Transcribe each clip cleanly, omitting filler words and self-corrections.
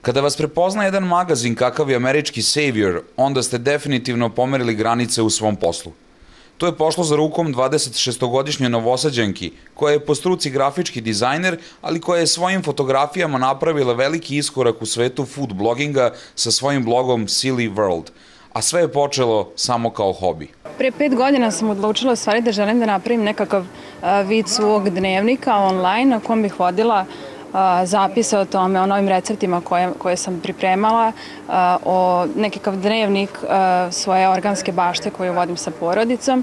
Kada vas prepozna jedan magazin kakav je američki Savior, onda ste definitivno pomerili granice u svom poslu. To je pošlo za rukom 26-godišnjoj Novosađanki, koja je po struci grafički dizajner, ali koja je svojim fotografijama napravila veliki iskorak u svetu food bloginga sa svojim blogom Silly World. A sve je počelo samo kao hobi. Pre 5 godina sam odlučila u stvari da želim da napravim nekakav vid svog dnevnika online na kom bih vodila zapise o tome, o novim receptima koje sam pripremala, o nekakav dnevnik svoje organske bašte koju vodim sa porodicom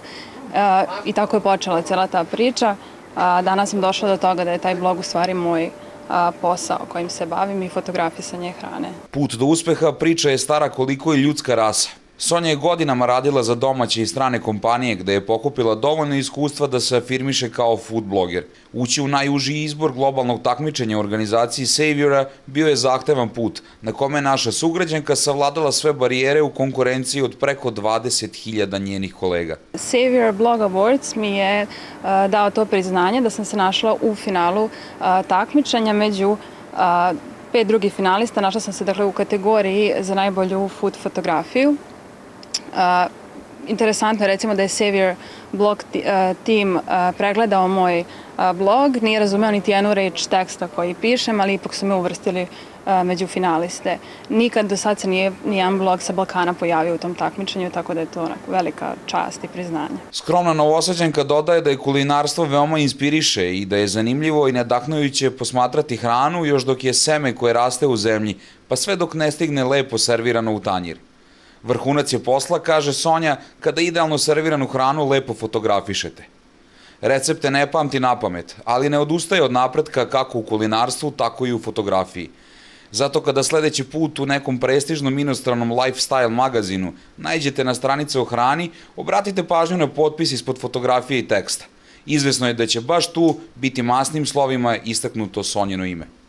i tako je počela cela ta priča. Danas sam došla do toga da je taj blog u stvari moj posao kojim se bavim i fotografisanje hrane. Put do uspeha priča je stara koliko i ljudska rasa. Sonja je godinama radila za domaće i strane kompanije gde je pokupila dovoljno iskustva da se afirmiše kao food bloger. Ući u najuži izbor globalnog takmičenja u organizaciji Saviora bio je zahtevan put, na kome je naša sugrađanka savladala sve barijere u konkurenciji od preko 20.000 njenih kolega. Savior Blog Awards mi je dao to priznanje da sam se našla u finalu takmičenja među 5 drugih finalista. Našla sam se dakle u kategoriji za najbolju food fotografiju. Interesantno je recimo da je Savior blog tim pregledao moj blog, nije razumeo niti jednu reč teksta koji pišem, ali ipak su me uvrstili među finaliste. Nikad do sad se nije nijedan blog sa Balkana pojavio u tom takmičenju, tako da je to velika čast i priznanje. Skromna Novosađanka dodaje da je kulinarstvo veoma inspiriše i da je zanimljivo i nadahnujuće posmatrati hranu još dok je seme koje raste u zemlji, pa sve dok ne stigne lepo servirano u tanjir. Vrhunac je posla, kaže Sonja, kada idealno serviranu hranu lepo fotografišete. Recepte ne pamti napamet, ali ne odustaje od napretka kako u kulinarstvu, tako i u fotografiji. Zato kada sledeći put u nekom prestižnom inostranom lifestyle magazinu naiđete na stranice o hrani, obratite pažnju na potpis ispod fotografije i teksta. Izvesno je da će baš tu biti masnim slovima istaknuto Sonjino ime.